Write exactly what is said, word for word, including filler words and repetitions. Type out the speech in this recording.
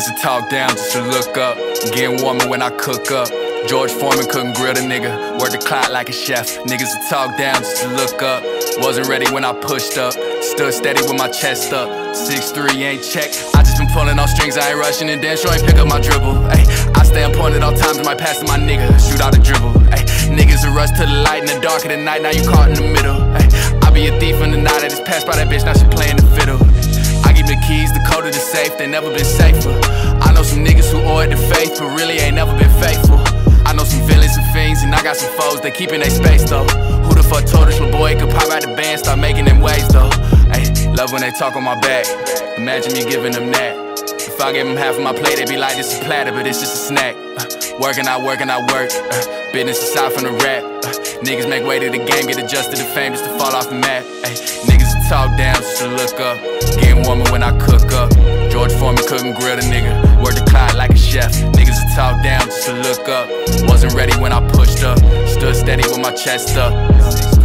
Niggas that talk down just to look up. Getting warmer when I cook up. George Foreman couldn't grill the nigga. Work the clock like a chef. Niggas that talk down just to look up. Wasn't ready when I pushed up. Stood steady with my chest up. six three ain't checked. I just been pulling off strings, I ain't rushing and then sure ain't pick up my dribble. Ay, I stay on point at all times, might pass to my nigga. Shoot out a dribble. Ay, niggas will rush to the light in the dark of the night, now you caught in the middle. Ay, I be a thief in the night, I just passed by that bitch, now she playing the fiddle. I give the keys, the code of the safe, they never been safer. I know some niggas who owe it to faith, but really ain't never been faithful. I know some villains and fiends, and I got some foes, they keeping they space though. Who the fuck told us little boy could pop out the band, start making them waves though. Ay, love when they talk on my back, imagine me giving them that. If I give them half of my plate, they be like, this is platter, but it's just a snack. uh, Working, I work, and I work, uh, business aside from the rap. uh, Niggas make way to the game, get adjusted to fame just to fall off the map. Ay, niggas that talk down just to look up. Getting warmer when I cook up. George Foreman couldn't grill the nigga. Work the clock like a chef. Niggas that talk down just to look up. Wasn't ready when I pushed up. Stood steady with my chest up.